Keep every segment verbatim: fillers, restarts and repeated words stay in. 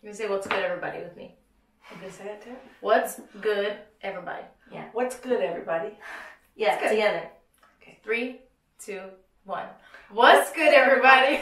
You say what's good, everybody, with me. You can say it too? What's good, everybody? Yeah. What's good, everybody? Yeah, good. Together. Okay. Three, two, one. What's, what's good, everybody?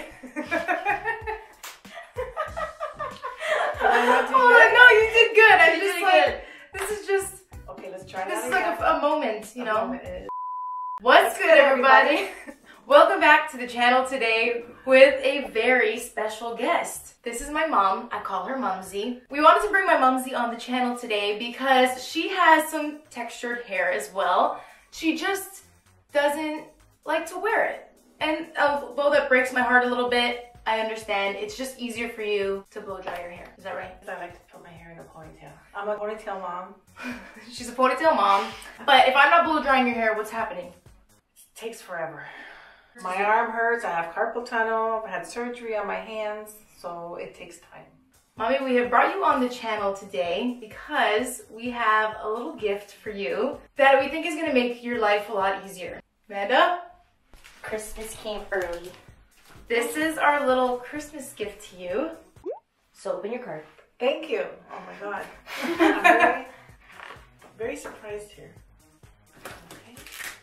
Oh, no, you did good. I just like, good. This is just... Okay, let's try This that is again. like a, a moment, you a know? Moment. What's, what's good, good, everybody? everybody? Welcome back to the channel today with a very special guest. This is my mom. I call her Mumsey. We wanted to bring my Mumsey on the channel today because she has some textured hair as well. She just doesn't like to wear it. And although that breaks my heart a little bit, I understand. It's just easier for you to blow dry your hair. Is that right? I like to put my hair in a ponytail. I'm a ponytail mom. She's a ponytail mom. But if I'm not blow drying your hair, what's happening? It takes forever. My arm hurts. I have carpal tunnel. I've had surgery on my hands. So it takes time. Mommy, we have brought you on the channel today because we have a little gift for you that we think is going to make your life a lot easier. Amanda? Christmas came early. This is our little Christmas gift to you. So open your card. Thank you. Oh my God. I'm very, very surprised here. Okay.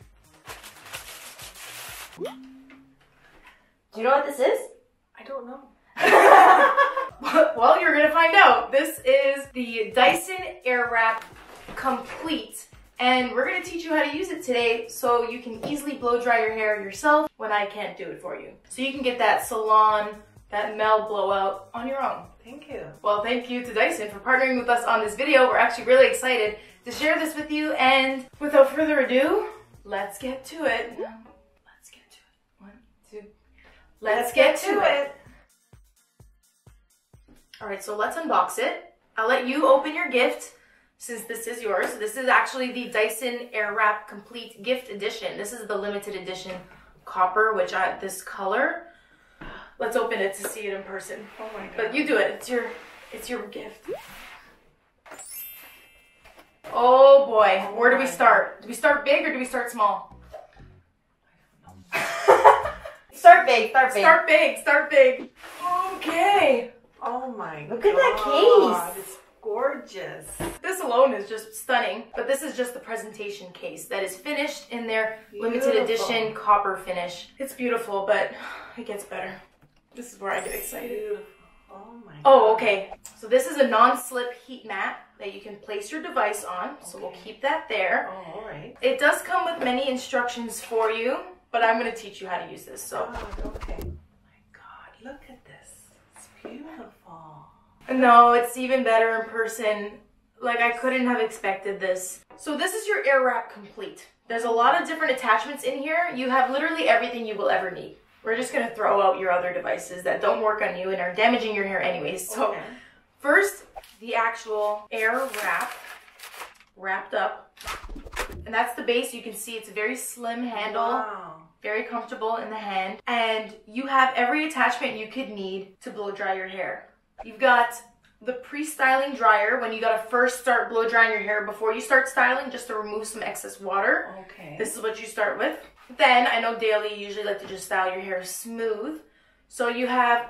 Do you know what this is? I don't know. Well, you're gonna find out. This is the Dyson Airwrap Complete. And we're gonna teach you how to use it today so you can easily blow dry your hair yourself when I can't do it for you. So you can get that salon, that Mell blowout on your own. Thank you. Well, thank you to Dyson for partnering with us on this video. We're actually really excited to share this with you. And without further ado, let's get to it. Let's get to it. One, two. Let's, let's get, get to, to it. it. All right, so let's unbox it. I'll let you open your gift since this is yours. This is actually the Dyson Airwrap Complete Gift Edition. This is the limited edition copper, which I, this color. Let's open it to see it in person. Oh my God. But you do it, it's your, it's your gift. Oh boy, oh where do we start? God. Do we start big or do we start small? Start big, start big. Start big, start big. Okay. Oh my Look God. at that case. It's gorgeous. This alone is just stunning, but this is just the presentation case that is finished in their beautiful limited edition copper finish. It's beautiful, but it gets better. This is where I get excited. Beautiful. Oh my God. Oh, okay. So this is a non-slip heat mat that you can place your device on. So okay. We'll keep that there. Oh, all right. It does come with many instructions for you, but I'm going to teach you how to use this. So. Oh, okay. Oh my God, look at this. It's beautiful. No, it's even better in person. Like, I couldn't have expected this. So this is your Airwrap Complete. There's a lot of different attachments in here. You have literally everything you will ever need. We're just gonna throw out your other devices that don't work on you and are damaging your hair anyways. So okay. First, the actual Airwrap wrapped up. And that's the base. You can see it's a very slim handle. Wow. Very comfortable in the hand. And you have every attachment you could need to blow dry your hair. You've got the pre-styling dryer when you gotta first start blow drying your hair before you start styling, just to remove some excess water. Okay. This is what you start with. Then, I know daily you usually like to just style your hair smooth. So you have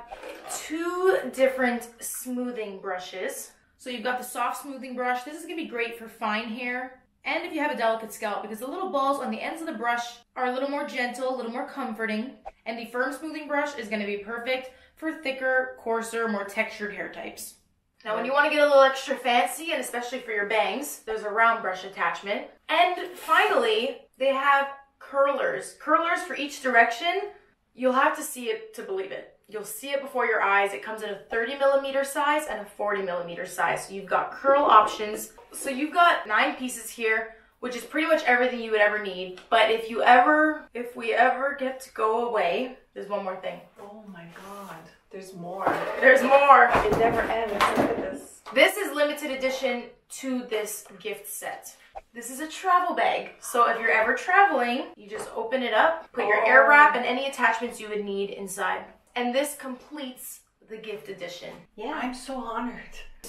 two different smoothing brushes. So you've got the soft smoothing brush. This is gonna be great for fine hair and if you have a delicate scalp, because the little balls on the ends of the brush are a little more gentle, a little more comforting. And the firm smoothing brush is gonna be perfect for thicker, coarser, more textured hair types. Now when you want to get a little extra fancy, and especially for your bangs, there's a round brush attachment. And finally, they have curlers. Curlers for each direction. You'll have to see it to believe it. You'll see it before your eyes. It comes in a thirty millimeter size and a forty millimeter size. So you've got curl options. So you've got nine pieces here, which is pretty much everything you would ever need. But if you ever, if we ever get to go away, there's one more thing. Oh my God. There's more. There's more. It never ends. Look at this. This is limited edition to this gift set. This is a travel bag. So if you're ever traveling, you just open it up, put your oh. Airwrap and any attachments you would need inside. And this completes the gift edition. Yeah. I'm so honored.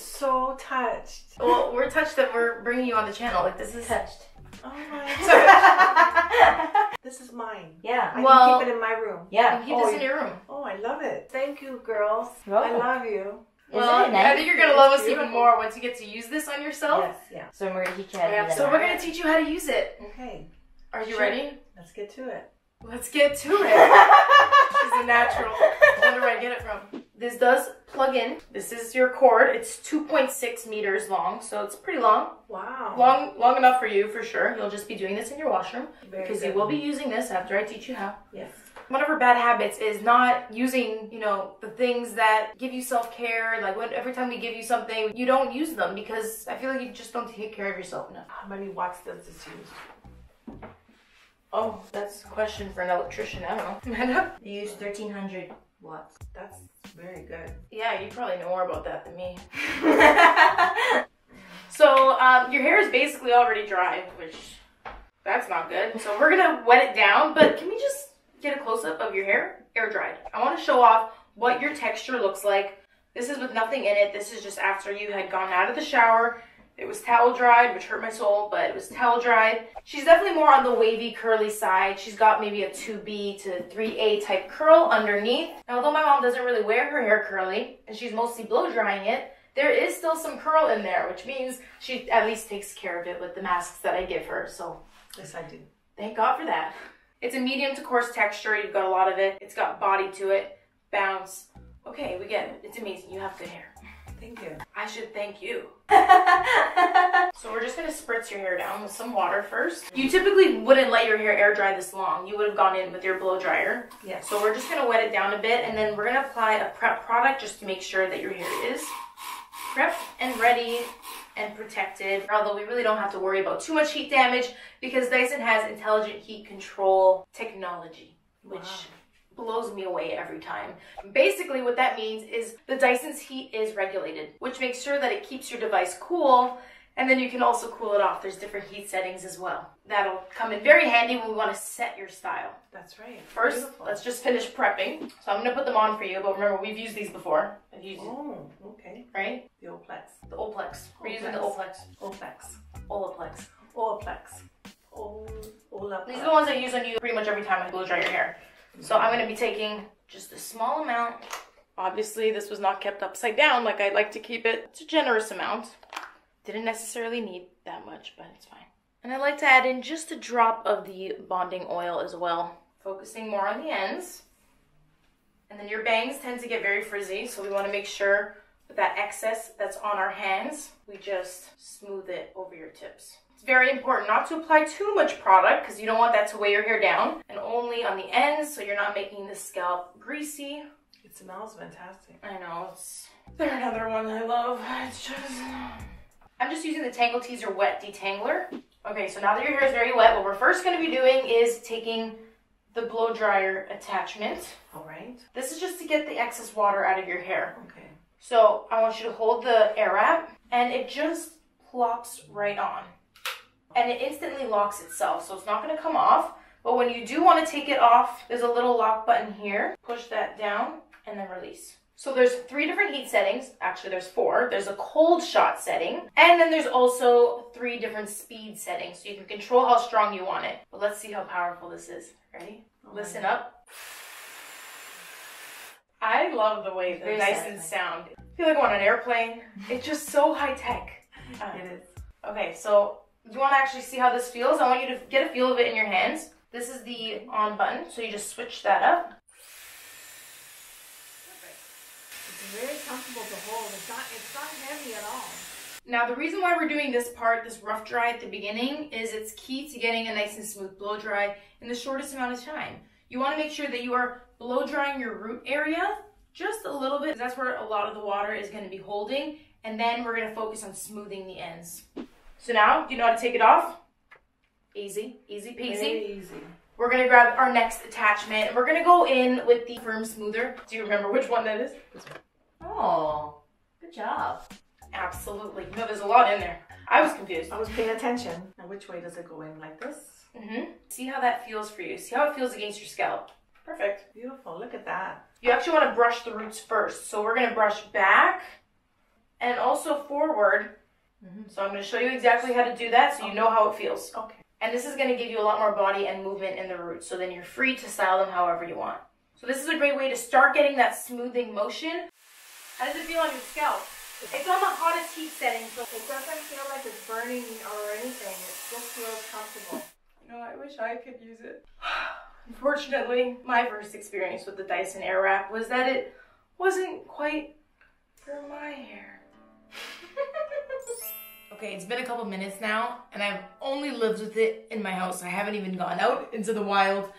So touched. Well, we're touched that we're bringing you on the channel. Like, this is touched. Oh my God. This is mine. Yeah. I well, can keep it in my room. Yeah. You can keep oh, this in your room. Oh, I love it. Thank you, girls. You're welcome. I love you. Well, Isn't it nice? I think you're gonna love us even more once you get to use this on yourself. Yes, yeah. So we're gonna teach you how to Yeah, do that. so we're gonna teach you how to use it. Okay. Are you Sure. ready? Let's get to it. Let's get to it. She's a natural. I wonder where I get it from. This does plug in. This is your cord. It's two point six meters long, so it's pretty long. Wow. Long, long enough for you for sure. You'll just be doing this in your washroom Very because good. you will be using this after I teach you how. Yes. One of our bad habits is not using, you know, the things that give you self-care. Like when every time we give you something, you don't use them because I feel like you just don't take care of yourself enough. How many watts does this use? Oh, that's a question for an electrician. I don't know. Amanda? You use thirteen hundred watts. That's very good. Yeah, you probably know more about that than me. So um, your hair is basically already dry, which that's not good. So we're gonna wet it down, but can we just get a close-up of your hair air dried? I want to show off what your texture looks like. This is with nothing in it. This is just after you had gone out of the shower. It was towel dried, which hurt my soul, but it was towel dried. She's definitely more on the wavy, curly side. She's got maybe a two B to three A type curl underneath. And although my mom doesn't really wear her hair curly, and she's mostly blow drying it, there is still some curl in there, which means she at least takes care of it with the masks that I give her. So Yes, I do. thank God for that. It's a medium to coarse texture. You've got a lot of it. It's got body to it. Bounce. Okay, we get it. It's amazing. You have good hair. Thank you. I should thank you. So we're just gonna spritz your hair down with some water first. You typically wouldn't let your hair air dry this long. You would have gone in with your blow dryer. Yes. So we're just gonna wet it down a bit, and then we're gonna apply a prep product just to make sure that your hair is prepped and ready and protected. Although we really don't have to worry about too much heat damage because Dyson has intelligent heat control technology, which Wow. blows me away every time. Basically what that means is the Dyson's heat is regulated, which makes sure that it keeps your device cool, and then you can also cool it off. There's different heat settings as well. That'll come in very handy when we want to set your style. That's right. First, Beautiful. let's just finish prepping. So I'm going to put them on for you, but remember, we've used these before. I've used Oh, okay. it, right? The Olaplex. The Olaplex. We're using the Olaplex. Olaplex. Olaplex. Olaplex. Olaplex. Ol- Olaplex. These are the ones I use on you pretty much every time I blow dry your hair. So I'm going to be taking just a small amount. Obviously, this was not kept upside down like I'd like to keep it. It's a generous amount. Didn't necessarily need that much, but it's fine. And I like to add in just a drop of the bonding oil as well, focusing more on the ends. And then your bangs tend to get very frizzy, so we want to make sure with that excess that's on our hands, we just smooth it over your tips. It's very important not to apply too much product because you don't want that to weigh your hair down, and only on the ends so you're not making the scalp greasy. It smells fantastic. I know, it's they're another one I love. It's just I'm just using the Tangle Teaser Wet Detangler. Okay, so now that your hair is very wet, what we're first going to be doing is taking the blow dryer attachment. All right. This is just to get the excess water out of your hair. Okay. So I want you to hold the Airwrap, and it just plops right on. And it instantly locks itself, so it's not going to come off. But when you do want to take it off, there's a little lock button here. Push that down and then release. So there's three different heat settings. Actually, there's four. There's a cold shot setting, and then there's also three different speed settings, so you can control how strong you want it. But let's see how powerful this is. Ready? Oh, Listen up. I love the way the Very Dyson satisfying. sound. I feel like I'm on an airplane. It's just so high tech. Uh, It is. Okay, so you want to actually see how this feels? I want you to get a feel of it in your hands. This is the on button, so you just switch that up. It's very comfortable to hold. It's not, it's not heavy at all. Now, the reason why we're doing this part, this rough dry at the beginning, is it's key to getting a nice and smooth blow dry in the shortest amount of time. You want to make sure that you are blow drying your root area just a little bit. That's where a lot of the water is going to be holding. And then we're going to focus on smoothing the ends. So now, do you know how to take it off? Easy, easy peasy. Very easy. We're going to grab our next attachment, and we're going to go in with the firm smoother. Do you remember which one that is? Oh, good job. Absolutely. No, there's a lot in there. I was confused. I was paying attention. Now, which way does it go in? Like this? Mm-hmm. See how that feels for you. See how it feels against your scalp. Perfect. Beautiful. Look at that. You actually want to brush the roots first. So we're going to brush back and also forward. Mm-hmm. So I'm going to show you exactly how to do that so you know how it feels. Okay. And this is going to give you a lot more body and movement in the roots. So then you're free to style them however you want. So this is a great way to start getting that smoothing motion. How does it feel on your scalp? It's on the hottest heat setting, so It doesn't feel like it's burning or anything. It just feels comfortable. you know, I wish I could use it. Unfortunately, my first experience with the Dyson Airwrap was that it wasn't quite for my hair. Okay, it's been a couple minutes now, and I've only lived with it in my house. I haven't even gone out into the wild,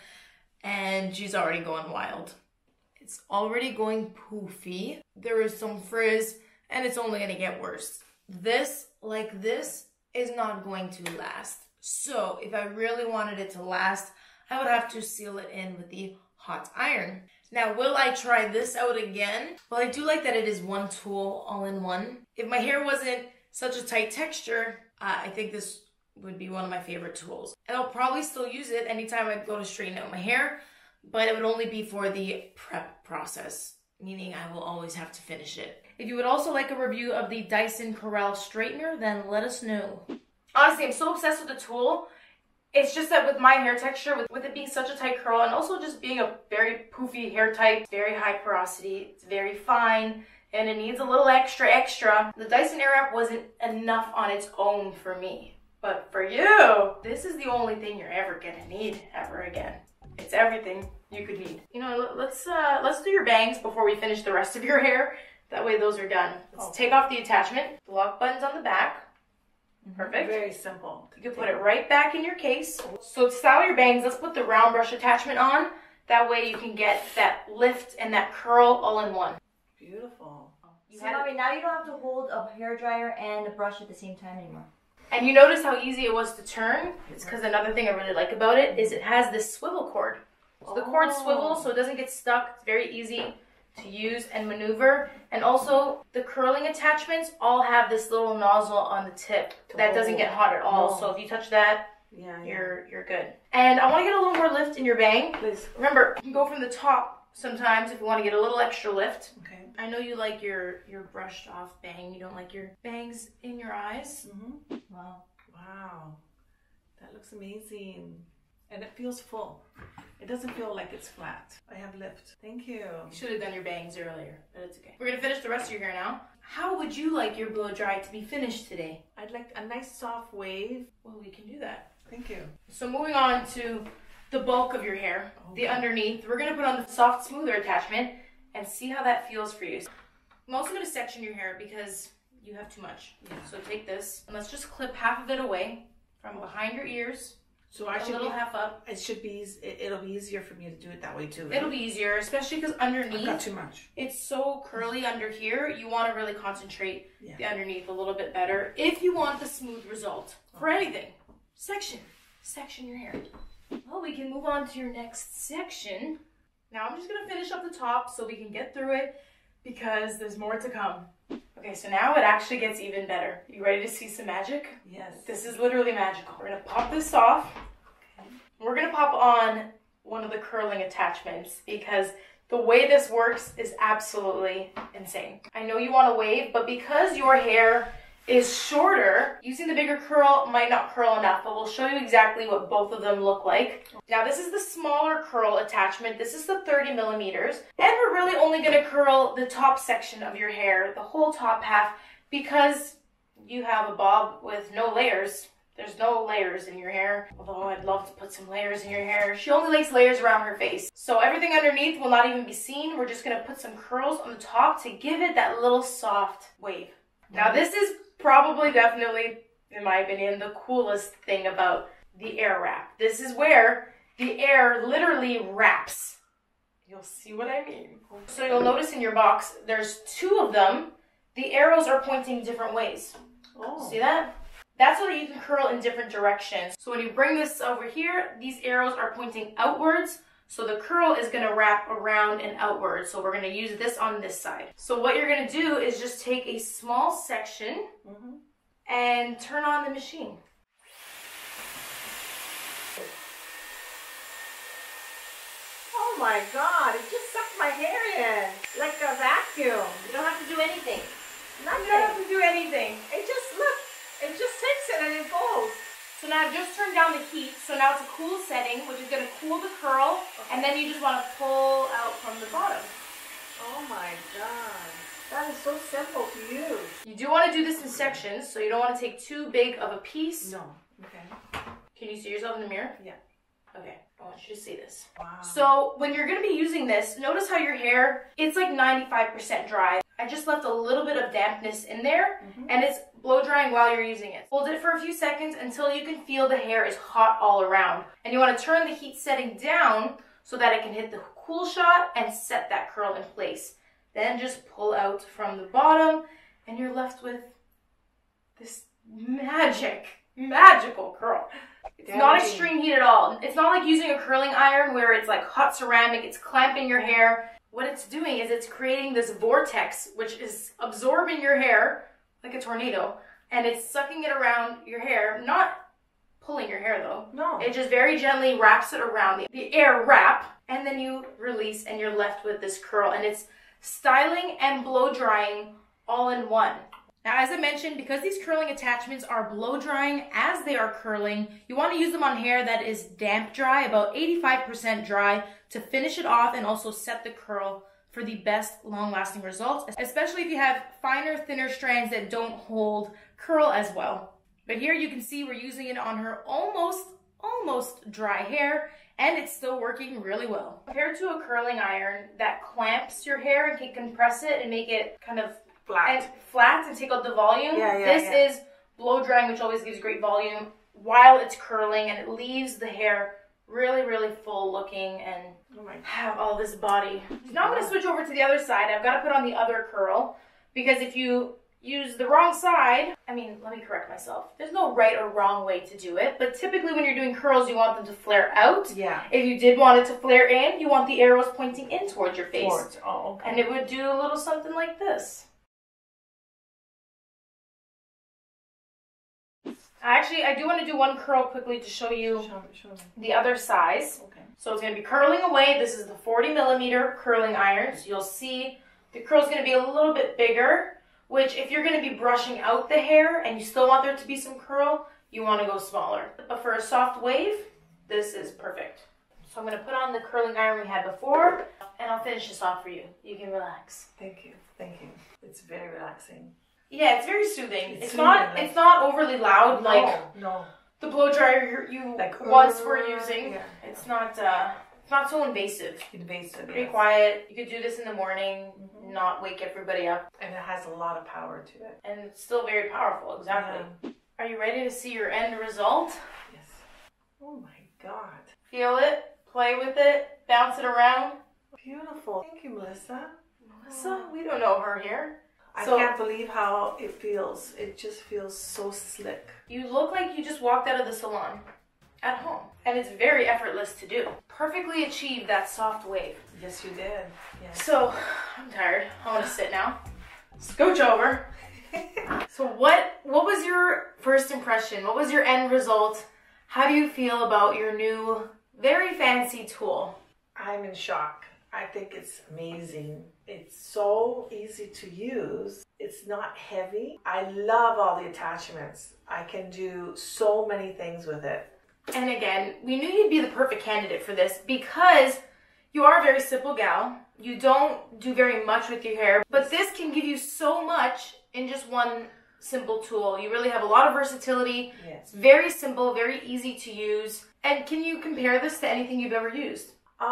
and she's already going wild. It's already going poofy. There is some frizz, and it's only gonna get worse. This, like this, is not going to last. So if I really wanted it to last, I would have to seal it in with the hot iron. Now, will I try this out again? Well, I do like that it is one tool all in one. If my hair wasn't such a tight texture, uh, I think this would be one of my favorite tools. And I'll probably still use it anytime I go to straighten out my hair, but it would only be for the prep process, meaning I will always have to finish it. If you would also like a review of the Dyson Corral straightener, then let us know. Honestly, I'm so obsessed with the tool. It's just that with my hair texture, with, with it being such a tight curl, and also just being a very poofy hair type, very high porosity, it's very fine, and it needs a little extra extra. The Dyson Airwrap wasn't enough on its own for me. But for you, this is the only thing you're ever gonna need ever again. It's everything you could need. You know, let's uh, let's do your bangs before we finish the rest of your hair. That way those are done. Let's Okay. take off the attachment. The lock button's on the back. Perfect. Very simple. You can put it right back in your case. So to style your bangs, let's put the round brush attachment on. That way you can get that lift and that curl all in one. Beautiful. You So, had- mommy, now you don't have to hold a hairdryer and a brush at the same time anymore. And you notice how easy it was to turn? It's because another thing I really like about it is it has this swivel cord. So the cord Oh. swivels so it doesn't get stuck. It's very easy to use and maneuver. And also the curling attachments all have this little nozzle on the tip that doesn't get hot at all. No. So if you touch that, Yeah, yeah. you're you're good. And I want to get a little more lift in your bang. Please. Remember, you can go from the top sometimes if you want to get a little extra lift. Okay. I know you like your, your brushed off bang. You don't like your bangs in your eyes. Mm-hmm. Wow. Wow. That looks amazing. And it feels full. It doesn't feel like it's flat. I have lift. Thank you. You should have done your bangs earlier, but it's okay. We're gonna finish the rest of your hair now. How would you like your blow dry to be finished today? I'd like a nice soft wave. Well, we can do that. Thank you. So moving on to the bulk of your hair, the Okay. underneath, we're gonna put on the soft smoother attachment and see how that feels for you. I'm also gonna section your hair because you have too much. Yeah. So take this and let's just clip half of it away from behind your ears, So I a should little be, half up. it should be, eas- it, it'll be easier for me to do it that way too. right? It'll be easier, especially because I've underneath, got too much. it's so curly under here. You want to really concentrate Yeah. the underneath a little bit better if you want the smooth result for anything. Section. Section your hair. Well, we can move on to your next section. Now I'm just going to finish up the top so we can get through it because there's more to come. Okay, so now it actually gets even better. You ready to see some magic? Yes. This is literally magical. We're going to pop this off. We're going to pop on one of the curling attachments because the way this works is absolutely insane. I know you want to wave, but because your hair is shorter, using the bigger curl might not curl enough, but we'll show you exactly what both of them look like. Now this is the smaller curl attachment. This is the thirty millimeters. And we're really only going to curl the top section of your hair, the whole top half, because you have a bob with no layers. There's no layers in your hair, although I'd love to put some layers in your hair. She only likes layers around her face. So everything underneath will not even be seen. We're just gonna put some curls on the top to give it that little soft wave. Now this is probably definitely, in my opinion, the coolest thing about the Airwrap. This is where the air literally wraps. You'll see what I mean. So you'll notice in your box, there's two of them. The arrows are pointing different ways. Oh. See that? That's so that you can curl in different directions. So when you bring this over here, these arrows are pointing outwards. So the curl is gonna wrap around and outwards. So we're gonna use this on this side. So what you're gonna do is just take a small section Mm-hmm. and turn on the machine. Oh my God, it just sucked my hair in like a vacuum. You don't have to do anything. Nothing. You don't have to do anything. It just, look, it just takes it and it goes. So now I've just turned down the heat. So now it's a cool setting, which is gonna cool the curl. And then you just wanna pull out from the bottom. Oh my God. That is so simple to use. You do want to do this in sections, so you don't want to take too big of a piece. No. Okay. Can you see yourself in the mirror? Yeah. Okay, I want you to see this. Wow. So when you're going to be using this, notice how your hair, it's like ninety-five percent dry. I just left a little bit of dampness in there, mm-hmm. and it's blow drying while you're using it. Hold it for a few seconds until you can feel the hair is hot all around. And you want to turn the heat setting down so that it can hit the cool shot and set that curl in place. Then just pull out from the bottom, and you're left with this magic, magical curl. It's Damaging. Not extreme heat at all. It's not like using a curling iron where it's like hot ceramic, it's clamping your hair. What it's doing is it's creating this vortex, which is absorbing your hair like a tornado, and it's sucking it around your hair, not pulling your hair though. No. It just very gently wraps it around the, the air wrap, and then you release and you're left with this curl, and it's styling and blow drying all in one. Now, as I mentioned, because these curling attachments are blow drying as they are curling, you want to use them on hair that is damp dry, about eighty-five percent dry, to finish it off and also set the curl for the best long-lasting results, especially if you have finer, thinner strands that don't hold curl as well. But here you can see we're using it on her almost, almost dry hair, and it's still working really well. Compared to a curling iron that clamps your hair and can compress it and make it kind of flat and flat and take out the volume, yeah, yeah, this yeah. is blow drying, which always gives great volume while it's curling, and it leaves the hair really, really full looking and oh my have all this body. Now I'm going to switch over to the other side. I've got to put on the other curl, because if you use the wrong side, I mean, let me correct myself. There's no right or wrong way to do it, but typically when you're doing curls, you want them to flare out. Yeah. If you did want it to flare in, you want the arrows pointing in towards your face. Towards. Oh, okay. And it would do a little something like this. Actually, I do want to do one curl quickly to show you show me, show me. the other size. Okay. So it's going to be curling away. This is the forty millimeter curling iron. So you'll see the curl's going to be a little bit bigger, which if you're going to be brushing out the hair and you still want there to be some curl, you want to go smaller. But for a soft wave, this is perfect. So I'm going to put on the curling iron we had before, and I'll finish this off for you. You can relax. Thank you. Thank you. It's very relaxing. Yeah, it's very soothing. It's, It's not soothing, like- it's not overly loud No, like no. the blow dryer you, you Like, once were uh, using. yeah. It's not uh it's not so invasive. Invasive. Pretty yes. quiet. You could do this in the morning, Mhm. not wake everybody up. And it has a lot of power to it. And it's still very powerful, exactly. Yeah. Are you ready to see your end result? Yes. Oh my God. Feel it, play with it, bounce it around. Beautiful. Thank you, Melissa. Melissa, we don't know her here. I So- can't believe how it feels. It just feels so slick. You look like you just walked out of the salon at home. And it's very effortless to do. Perfectly achieved that soft wave. Yes, you did. Yes. So, I'm tired. I want to sit now. Scooch over. So what what was your first impression? What was your end result? How do you feel about your new, very fancy tool? I'm in shock. I think it's amazing. It's so easy to use. It's not heavy. I love all the attachments. I can do so many things with it. And again, we knew you'd be the perfect candidate for this because you are a very simple gal. You don't do very much with your hair, but this can give you so much in just one simple tool. You really have a lot of versatility. Yes. It's very simple, very easy to use. And can you compare this to anything you've ever used?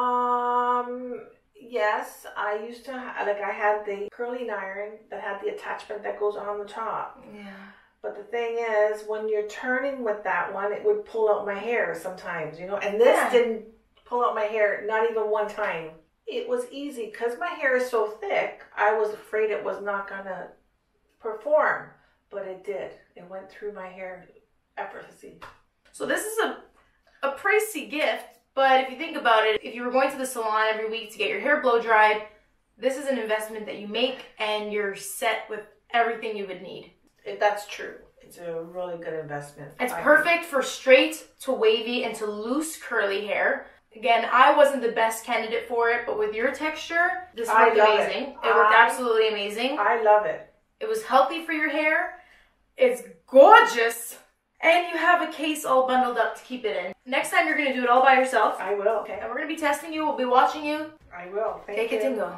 Um, yes, I used to, ha- like I had the curling iron that had the attachment that goes on the top. Yeah. But the thing is, when you're turning with that one, it would pull out my hair sometimes, you know, and this Yeah. didn't pull out my hair, not even one time. It was easy because my hair is so thick, I was afraid it was not going to perform, but it did. It went through my hair effortlessly. So this is a, a pricey gift, but if you think about it, if you were going to the salon every week to get your hair blow dried, this is an investment that you make and you're set with everything you would need. If that's true, it's a really good investment. It's I perfect for straight to wavy and to loose curly hair. Again, I wasn't the best candidate for it, but with your texture, this I worked love amazing. it. It, worked I- absolutely amazing. I love it. It was healthy for your hair. It's gorgeous. And you have a case all bundled up to keep it in. Next time you're going to do it all by yourself. I will. Okay. And we're going to be testing you. We'll be watching you. I will. Thank Take you. it and go.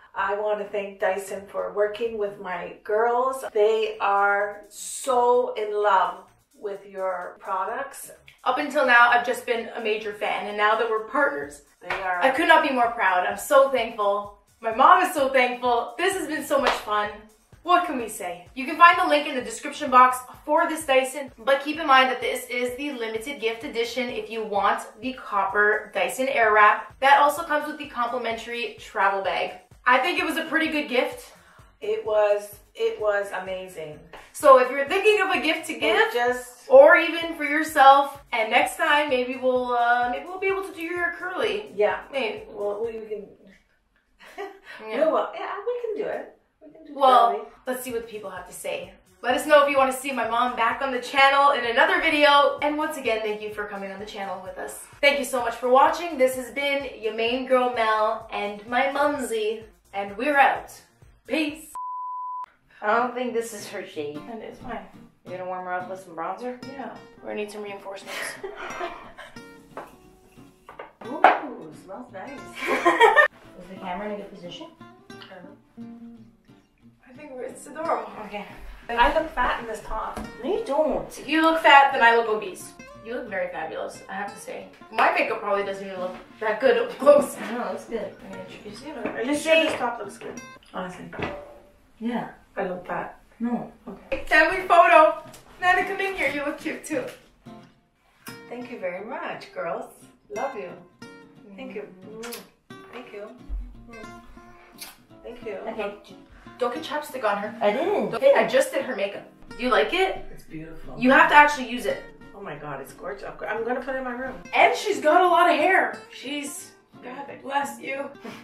I want to thank Dyson for working with my girls. They are so in love with your products. Up until now, I've just been a major fan, and now that we're partners, They are. I could not be more proud. I'm so thankful. My mom is so thankful. This has been so much fun. What can we say? You can find the link in the description box for this Dyson, but keep in mind that this is the limited gift edition if you want the copper Dyson Airwrap. That also comes with the complimentary travel bag. I think it was a pretty good gift. It was, it was amazing. So if you're thinking of a gift to give, It just, or even for yourself, and next time maybe we'll uh, maybe we'll be able to do your hair curly. yeah. Maybe. Well, we can. Yeah. No, well, yeah, we can do it. We can do Well, curly. let's see what the people have to say. Let us know if you want to see my mom back on the channel in another video. And once again, thank you for coming on the channel with us. Thank you so much for watching. This has been your main girl Mel and my mumsy, and we're out. Peace. I don't think this is her shade. And it's fine. You're gonna warm her up with some bronzer? Yeah, we're gonna need some reinforcements. Ooh, smells nice. Is the camera in a good position? I think we're, it's adorable. Okay. I look fat in this top. No, you don't. If you look fat, then I look obese. You look very fabulous, I have to say. My makeup probably doesn't even look that good up close. I know, it looks good. I'm gonna introduce you. Are you Just sure say- this top looks good? Honestly, Yeah. I look fat. No. Family photo. Nana, come in here. You look cute too. Thank you very much, girls. Love you. Thank you. Mm. Thank you. Mm. Thank you. Okay. Don't get chapstick on her. I didn't. Don't- I just did her makeup. Do you like it? It's beautiful. You have to actually use it. Oh my god, it's gorgeous. I'm gonna put it in my room. And she's got a lot of hair. She's, God bless you.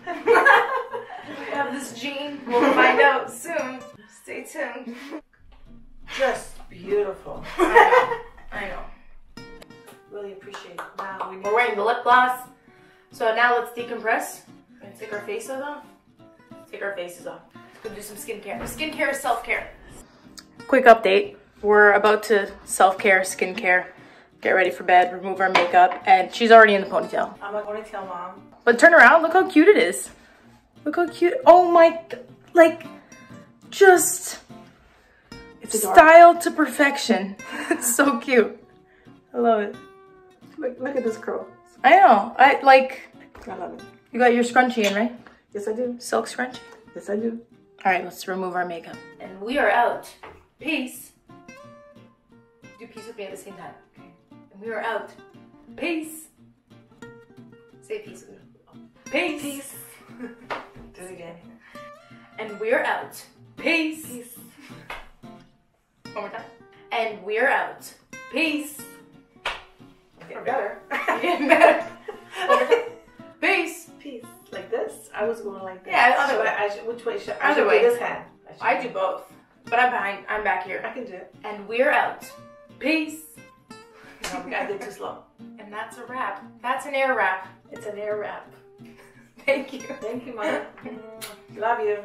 We have this gene. We'll find out soon. Stay tuned. Just beautiful. I know. I know. Really appreciate it. Now we need We're wearing the lip gloss. So now let's decompress. We're gonna take our faces off. Take our faces off. Let's go do some skincare. Skincare is self-care. Quick update. We're about to self-care, skincare, get ready for bed, remove our makeup, and she's already in the ponytail. I'm a ponytail mom. But turn around, look how cute it is. Look how cute. Oh my, like, just It's adorable. style to perfection. It's so cute. I love it. Look, look at this curl. I know. I like, I love it. you got your scrunchie in, right? Yes, I do. Silk scrunchie. Yes, I do. All right, let's remove our makeup. And we are out. Peace. Do peace with me at the same time. Okay. And we are out. Peace. Say peace with me. Peace. Peace. Do it again. And we're out. Peace. Peace. One more time. And we're out. Peace. Get better. You're getting better. One more time. Peace. Peace. Like this? I was going like this. Yeah, other Should way. I, I should, which way should I? Other should way. do this hand. should I do both. But I'm behind. I'm back here. I can do it. And we're out. Peace. No, I did too slow. And that's a wrap. That's an air wrap. It's an air wrap. Thank you. Thank you, Mom. Love you.